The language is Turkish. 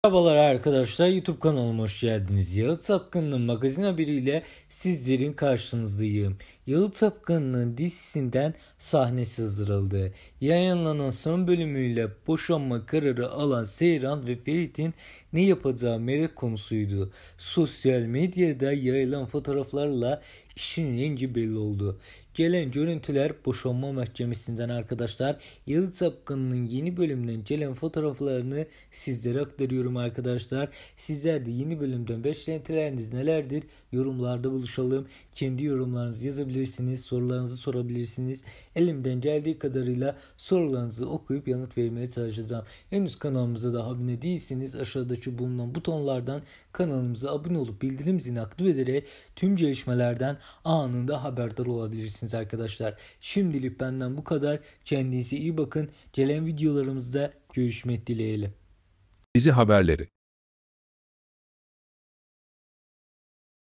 Merhabalar arkadaşlar, YouTube kanalıma hoş geldiniz. Yalı Çapkın'ın magazin haberiyle sizlerin karşınızdayım. Yalı Çapkın'ın dizisinden sahne sızdırıldı. Yayınlanan son bölümüyle boşanma kararı alan Seyran ve Ferit'in ne yapacağı merak konusuydu. Sosyal medyada yayılan fotoğraflarla işin rengi belli oldu. Gelen görüntüler boşanma mahkemesinden arkadaşlar. Yalı Çapkın'ın yeni bölümünden gelen fotoğraflarını sizlere aktarıyorum arkadaşlar. Sizler de yeni bölümden beklentileriniz nelerdir? Yorumlarda buluşalım. Kendi yorumlarınızı yazabilirsiniz. Sorularınızı sorabilirsiniz. Elimden geldiği kadarıyla sorularınızı okuyup yanıt vermeye çalışacağım. Henüz kanalımıza da abone değilseniz aşağıdaki bulunan butonlardan kanalımıza abone olup bildirim zilini aktif ederek tüm gelişmelerden anında haberdar olabilirsiniz arkadaşlar. Şimdilik benden bu kadar. Kendinize iyi bakın. Gelen videolarımızda görüşmek dileğiyle. Dizi haberleri